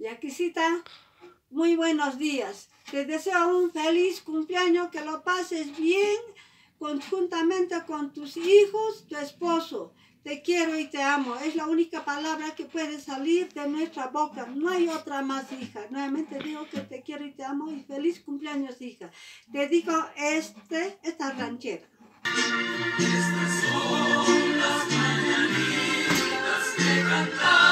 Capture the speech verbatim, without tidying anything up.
Yaquisita, muy buenos días. Te deseo un feliz cumpleaños, que lo pases bien, conjuntamente con tus hijos, tu esposo. Te quiero y te amo. Es la única palabra que puede salir de nuestra boca. No hay otra más, hija. Nuevamente digo que te quiero y te amo y feliz cumpleaños, hija. Te digo este, esta ranchera. Estas son las mañanitas que cantamos.